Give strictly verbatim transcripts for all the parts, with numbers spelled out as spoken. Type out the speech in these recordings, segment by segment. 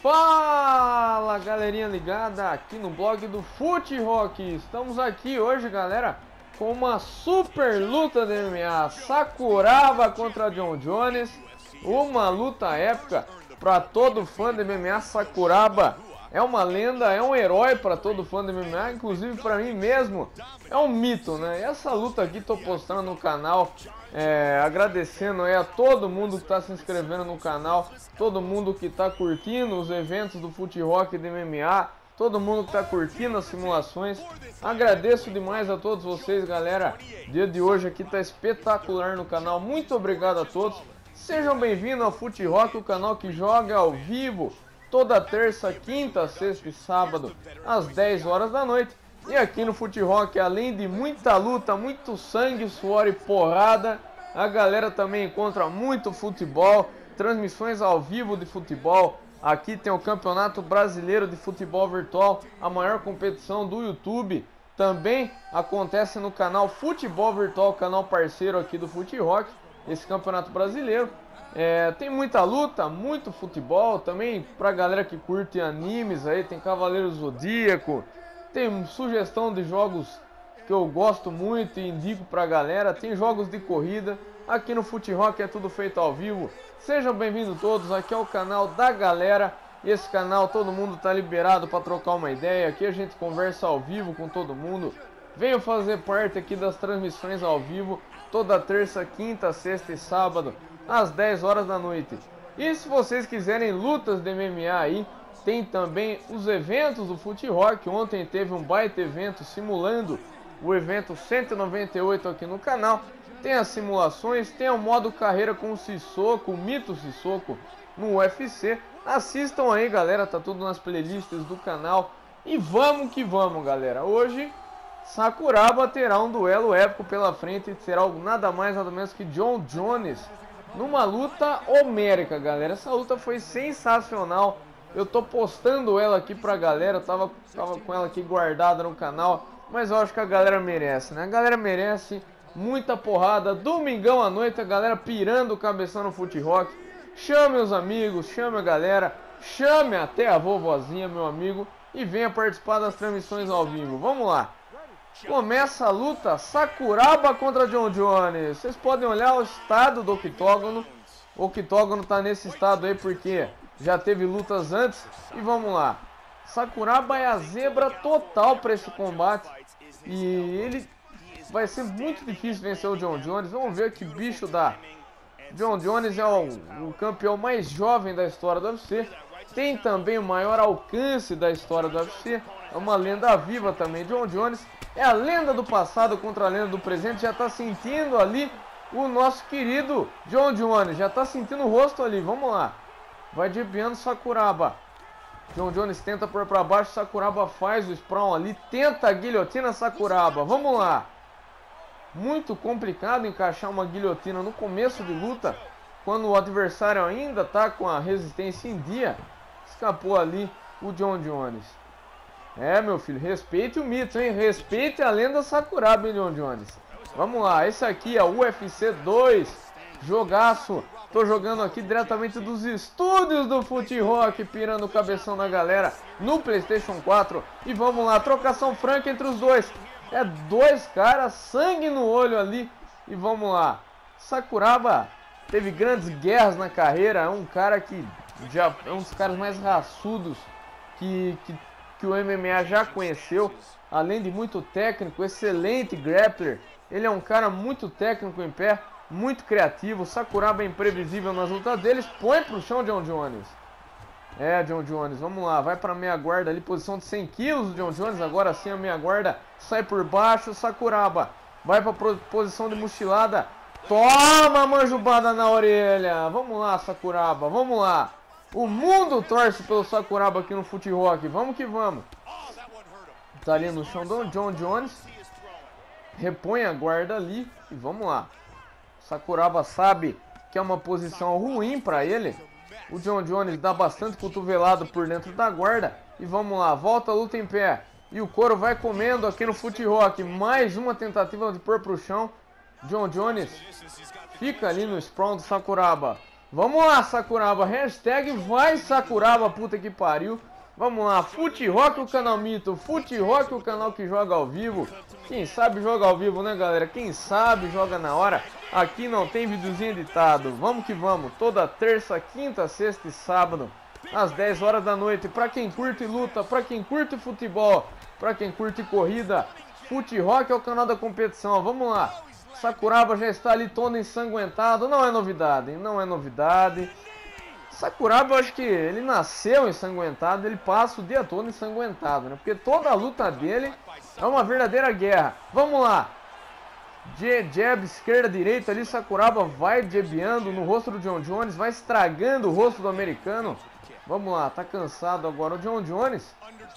Fala, galerinha ligada aqui no blog do Fute Rock. Estamos aqui hoje, galera, com uma super luta de M M A. Sakuraba contra Jon Jones. Uma luta épica para todo fã de M M A. Sakuraba é uma lenda, é um herói para todo fã de M M A, inclusive para mim mesmo. É um mito, né? Essa luta aqui tô postando no canal, é, agradecendo aí a todo mundo que está se inscrevendo no canal, todo mundo que está curtindo os eventos do Fute Rock de M M A, todo mundo que está curtindo as simulações. Agradeço demais a todos vocês, galera. O dia de hoje aqui tá espetacular no canal. Muito obrigado a todos. Sejam bem-vindos ao Fute Rock, o canal que joga ao vivo toda terça, quinta, sexta e sábado às dez horas da noite. E aqui no Fute Rock, além de muita luta, muito sangue, suor e porrada, a galera também encontra muito futebol, transmissões ao vivo de futebol. Aqui tem o Campeonato Brasileiro de Futebol Virtual, a maior competição do YouTube. Também acontece no canal Futebol Virtual, canal parceiro aqui do Fute Rock, esse Campeonato Brasileiro. É, tem muita luta, muito futebol, também pra galera que curte animes aí, tem Cavaleiro Zodíaco, tem sugestão de jogos que eu gosto muito e indico pra galera, tem jogos de corrida. Aqui no Fute Rock é tudo feito ao vivo. Sejam bem-vindos todos, aqui é o canal da galera. Esse canal todo mundo tá liberado para trocar uma ideia, aqui a gente conversa ao vivo com todo mundo. Venham fazer parte aqui das transmissões ao vivo, toda terça, quinta, sexta e sábado, às dez horas da noite. E se vocês quiserem lutas de M M A aí, tem também os eventos do Fute Rock. Ontem teve um baita evento simulando o evento cento e noventa e oito aqui no canal. Tem as simulações, tem o modo carreira com o Sissoko, o mito Sissoko no U F C. Assistam aí, galera, tá tudo nas playlists do canal. E vamos que vamos, galera. Hoje Sakuraba terá um duelo épico pela frente. Será nada mais nada menos que Jon Jones numa luta homérica, galera. Essa luta foi sensacional. Eu tô postando ela aqui pra galera. Eu tava, tava com ela aqui guardada no canal, mas eu acho que a galera merece, né? A galera merece muita porrada. Domingão à noite, a galera pirando o cabeção no Fute Rock. Chame os amigos, chame a galera, chame até a vovozinha, meu amigo, e venha participar das transmissões ao vivo. Vamos lá. Começa a luta, Sakuraba contra Jon Jones. Vocês podem olhar o estado do octógono. O octógono tá nesse estado aí porque já teve lutas antes. E vamos lá. Sakuraba é a zebra total para esse combate. E ele vai ser muito difícil vencer o Jon Jones. Vamos ver que bicho dá. Jon Jones é o, o campeão mais jovem da história do U F C. Tem também o maior alcance da história do U F C. É uma lenda viva também. Jon Jones é a lenda do passado contra a lenda do presente. Já está sentindo ali o nosso querido Jon Jones. Já está sentindo o rosto ali. Vamos lá. Vai dibiando Sakuraba. Jon Jones tenta pôr para baixo. Sakuraba faz o sprawl ali. Tenta a guilhotina Sakuraba. Vamos lá. Muito complicado encaixar uma guilhotina no começo de luta, quando o adversário ainda está com a resistência em dia. Escapou ali o Jon Jones. É, meu filho, respeite o mito, hein? Respeite a lenda Sakuraba, hein, Jon Jones. Vamos lá, esse aqui é o U F C dois. Jogaço. Tô jogando aqui diretamente dos estúdios do Fute Rock, pirando o cabeção da galera no PlayStation quatro. E vamos lá, trocação franca entre os dois. É dois caras, sangue no olho ali. E vamos lá. Sakuraba teve grandes guerras na carreira. É um cara que já é um dos caras mais raçudos que, que, que o M M A já conheceu. Além de muito técnico, excelente grappler. Ele é um cara muito técnico em pé, muito criativo. Sakuraba é imprevisível nas lutas deles. Põe pro chão Jon Jones. É, Jon Jones, vamos lá, vai para meia guarda ali, posição de cem quilos, o Jon Jones, agora sim a meia guarda, sai por baixo, Sakuraba, vai para posição de mochilada, toma manjubada na orelha, vamos lá Sakuraba, vamos lá, o mundo torce pelo Sakuraba aqui no Fute Rock, vamos que vamos, tá ali no chão do Jon Jones, repõe a guarda ali e vamos lá, Sakuraba sabe que é uma posição ruim para ele. O Jon Jones dá bastante cotovelado por dentro da guarda. E vamos lá, volta a luta em pé. E o couro vai comendo aqui no Fute Rock. Mais uma tentativa de pôr pro chão. Jon Jones fica ali no sprawl do Sakuraba. Vamos lá, Sakuraba. Hashtag vai Sakuraba, puta que pariu. Vamos lá, Fute Rock, o canal Mito. Fute Rock, o canal que joga ao vivo. Quem sabe joga ao vivo, né, galera? Quem sabe joga na hora. Aqui não tem videozinho editado. Vamos que vamos. Toda terça, quinta, sexta e sábado, às dez horas da noite. Pra quem curte luta, pra quem curte futebol, pra quem curte corrida, Fute Rock é o canal da competição. Vamos lá. Sakuraba já está ali todo ensanguentado. Não é novidade, hein? Não é novidade. Sakuraba, eu acho que ele nasceu ensanguentado, ele passa o dia todo ensanguentado, né? Porque toda a luta dele é uma verdadeira guerra. Vamos lá. Jab, esquerda, direita ali, Sakuraba vai jabbeando no rosto do John Jones, vai estragando o rosto do americano. Vamos lá, tá cansado agora o John Jones.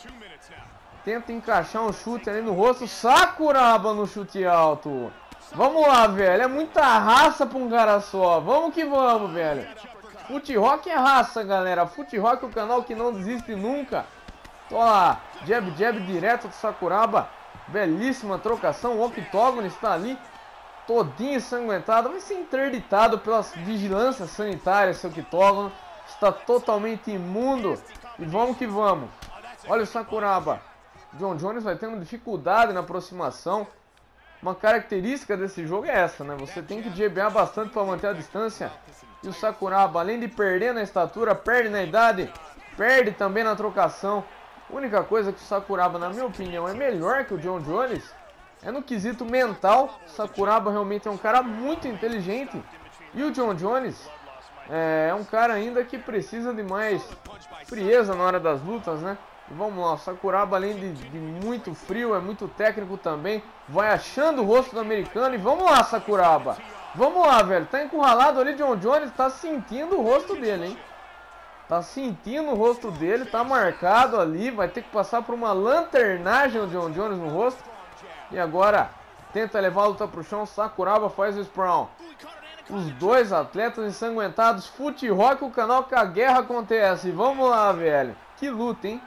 Tenta encaixar um chute ali no rosto, Sakuraba no chute alto. Vamos lá, velho, é muita raça pra um cara só. Vamos que vamos, velho. Fute Rock é raça, galera. Fute Rock é o canal que não desiste nunca. Olha lá, jab, jab direto do Sakuraba. Belíssima trocação. O octógono está ali, todinho ensanguentado. Vai ser interditado pelas vigilâncias sanitárias. Seu octógono está totalmente imundo. E vamos que vamos. Olha o Sakuraba. John Jones vai tendo dificuldade na aproximação. Uma característica desse jogo é essa, né? Você tem que jabbear bastante para manter a distância. E o Sakuraba, além de perder na estatura, perde na idade, perde também na trocação. A única coisa que o Sakuraba, na minha opinião, é melhor que o John Jones é no quesito mental. O Sakuraba realmente é um cara muito inteligente. E o John Jones é um cara ainda que precisa de mais frieza na hora das lutas, né? E vamos lá, o Sakuraba, além de, de muito frio, é muito técnico também. Vai achando o rosto do americano e vamos lá, Sakuraba. Vamos lá, velho. Tá encurralado ali, John Jones tá sentindo o rosto dele, hein? Tá sentindo o rosto dele, tá marcado ali. Vai ter que passar por uma lanternagem o John Jones no rosto. E agora tenta levar a luta pro chão, Sakuraba faz o Sprawl. Os dois atletas ensanguentados, Fute Rock, o canal que a guerra acontece. Vamos lá, velho. Que luta, hein?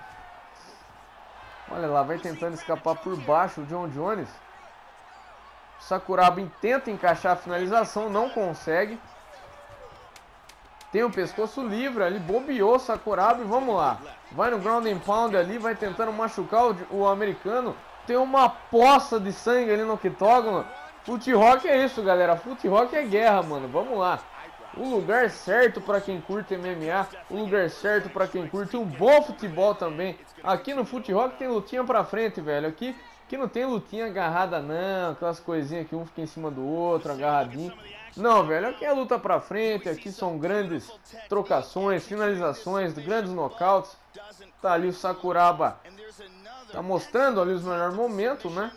Olha lá, vai tentando escapar por baixo o John Jones. Sakuraba tenta encaixar a finalização, não consegue. Tem o pescoço livre ali, bobeou Sakuraba e vamos lá. Vai no ground and pound ali, vai tentando machucar o, o americano. Tem uma poça de sangue ali no octógono. Fute Rock é isso, galera. Fute Rock é guerra, mano. Vamos lá. O lugar certo para quem curte M M A, o lugar certo para quem curte um bom futebol também. Aqui no Fute Rock tem lutinha pra frente, velho. Aqui, aqui não tem lutinha agarrada não, aquelas coisinhas que um fica em cima do outro, agarradinho. Não, velho, aqui é luta pra frente, aqui são grandes trocações, finalizações, grandes nocautes. Tá ali o Sakuraba, tá mostrando ali os melhores momentos, né?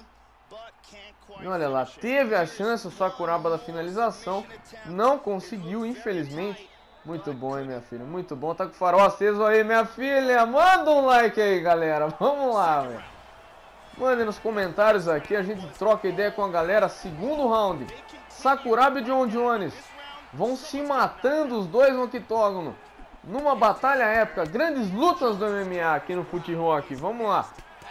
E olha lá, teve a chance o Sakuraba da finalização, não conseguiu, infelizmente. Muito bom, hein, minha filha, muito bom. Tá com o farol aceso aí, minha filha. Manda um like aí, galera. Vamos lá, velho. Mandem nos comentários aqui, a gente troca ideia com a galera. Segundo round, Sakuraba e John Jones vão se matando os dois no octógono, numa batalha épica. Grandes lutas do M M A aqui no Fute Rock. Vamos lá.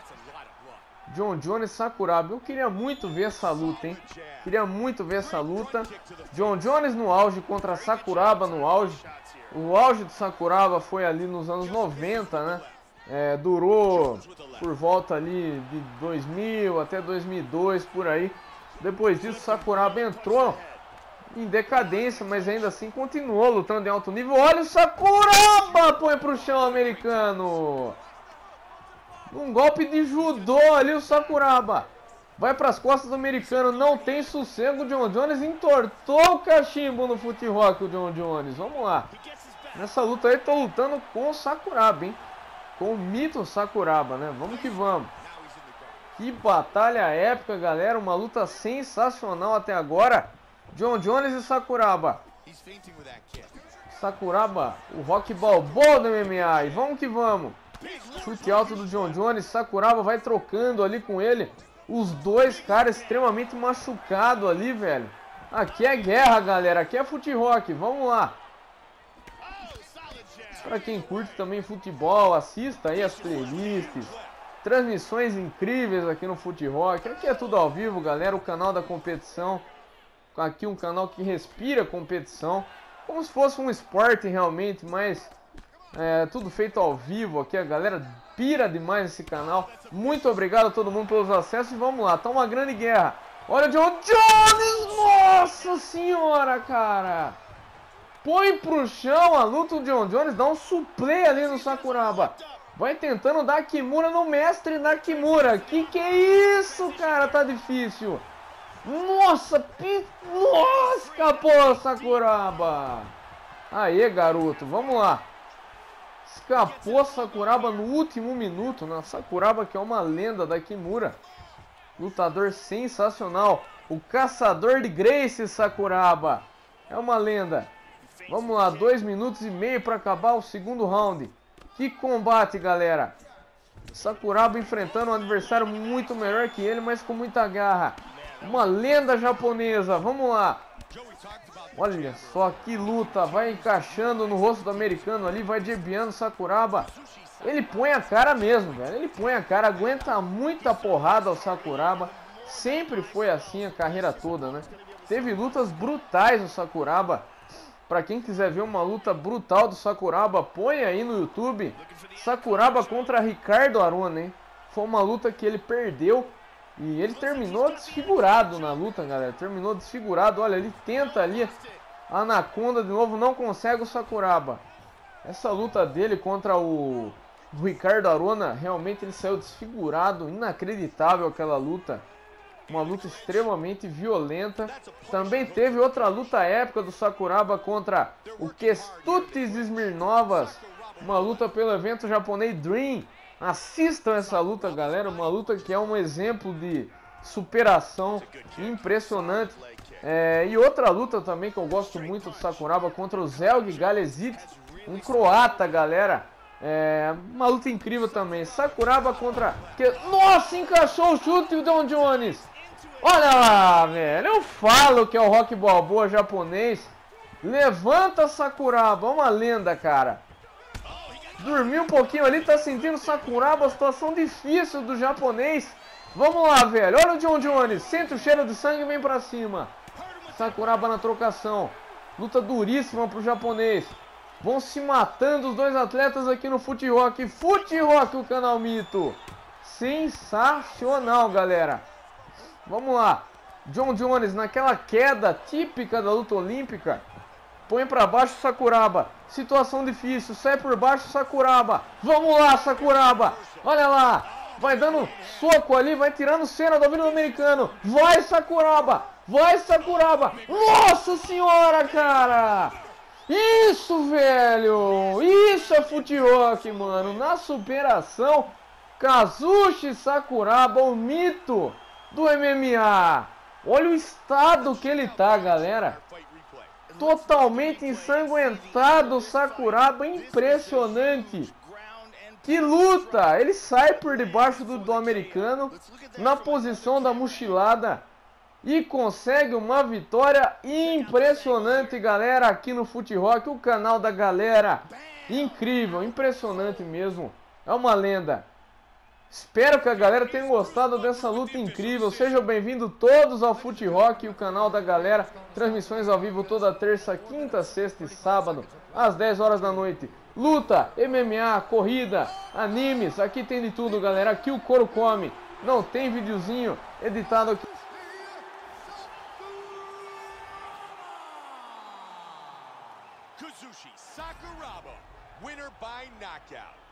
John Jones e Sakuraba. Eu queria muito ver essa luta, hein? Queria muito ver essa luta. John Jones no auge contra Sakuraba no auge. O auge do Sakuraba foi ali nos anos noventa, né? É, durou por volta ali de dois mil até dois mil e dois, por aí. Depois disso, Sakuraba entrou em decadência, mas ainda assim continuou lutando em alto nível. Olha o Sakuraba! Põe pro chão, americano! Um golpe de judô ali o Sakuraba. Vai para as costas do americano. Não tem sossego. O John Jones entortou o cachimbo no Fute Rock. O John Jones. Vamos lá. Nessa luta aí tô lutando com o Sakuraba, hein? Com o mito Sakuraba, né? Vamos que vamos. Que batalha épica, galera. Uma luta sensacional até agora. John Jones e Sakuraba. Sakuraba, o Rock Balboa do M M A. E vamos que vamos. Chute alto do John Jones, Sakuraba vai trocando ali com ele. Os dois caras extremamente machucados ali, velho. Aqui é guerra, galera. Aqui é Fute Rock. Vamos lá. Pra quem curte também futebol, assista aí as playlists. Transmissões incríveis aqui no Fute Rock. Aqui é tudo ao vivo, galera. O canal da competição. Aqui um canal que respira competição. como se fosse um esporte realmente, mas é, tudo feito ao vivo aqui, a galera pira demais esse canal. Muito obrigado a todo mundo pelos acessos e vamos lá, tá uma grande guerra. Olha o John Jones, nossa senhora, cara. Põe pro chão a luta do John Jones, dá um suplê ali no Sakuraba. Vai tentando dar Kimura no mestre Nakamura. Que que é isso, cara? Tá difícil. Nossa, pi... Nossa, escapou Sakuraba. Aê, garoto, vamos lá. Escapou Sakuraba no último minuto, né? Sakuraba que é uma lenda da Kimura. Lutador sensacional. O caçador de Grace Sakuraba. É uma lenda. Vamos lá, dois minutos e meio para acabar o segundo round. Que combate, galera. Sakuraba enfrentando um adversário muito melhor que ele, mas com muita garra. Uma lenda japonesa, vamos lá. Olha só que luta, vai encaixando no rosto do americano ali, vai debiando Sakuraba. Ele põe a cara mesmo, velho. Ele põe a cara, aguenta muita porrada ao Sakuraba. Sempre foi assim a carreira toda, né? Teve lutas brutais no Sakuraba. Pra quem quiser ver uma luta brutal do Sakuraba, põe aí no YouTube. Sakuraba contra Ricardo Arona, hein? Foi uma luta que ele perdeu. E ele terminou desfigurado na luta, galera. Terminou desfigurado. Olha, ele tenta ali a Anaconda de novo, não consegue o Sakuraba. Essa luta dele contra o, o Ricardo Arona, realmente ele saiu desfigurado. Inacreditável aquela luta. Uma luta extremamente violenta. Também teve outra luta épica do Sakuraba contra o Kestutis Smirnovas. Uma luta pelo evento japonês Dream. Assistam essa luta, galera. Uma luta que é um exemplo de superação impressionante. É, e outra luta também que eu gosto muito do Sakuraba contra o Zelg Galesic, um croata, galera. É, uma luta incrível também. Sakuraba contra... Nossa, encaixou o chute do John Jones. Olha lá, velho. Eu falo que é o Rock Balboa japonês. Levanta Sakuraba. Uma lenda, cara. Dormiu um pouquinho ali. Tá sentindo Sakuraba. Situação difícil do japonês. Vamos lá, velho. Olha o John Jones. Sente o cheiro de sangue e vem pra cima. Sakuraba na trocação. Luta duríssima pro japonês. Vão se matando os dois atletas aqui no Fute Rock. Fute Rock, o canal Mito. Sensacional, galera. Vamos lá. John Jones naquela queda típica da luta olímpica. Põe pra baixo Sakuraba. Situação difícil. Sai por baixo Sakuraba. Vamos lá, Sakuraba. Olha lá. Vai dando soco ali. Vai tirando cena do domínio americano. Vai, Sakuraba. Vai, Sakuraba. Nossa senhora, cara. Isso, velho. Isso é Fute Rock, mano. Na superação, Kazushi Sakuraba, o mito do M M A. Olha o estado que ele tá, galera. Totalmente ensanguentado, Sakuraba, impressionante. Que luta! Ele sai por debaixo do, do americano, na posição da mochilada, e consegue uma vitória impressionante, galera, aqui no Fute Rock, o canal da galera. Incrível, impressionante mesmo. É uma lenda. Espero que a galera tenha gostado dessa luta incrível. Sejam bem-vindos todos ao Fute Rock, o canal da galera. Transmissões ao vivo toda terça, quinta, sexta e sábado, às dez horas da noite. Luta, M M A, corrida, animes, aqui tem de tudo, galera. Aqui o couro come. Não tem videozinho editado aqui. Kazushi Sakuraba, winner by knockout.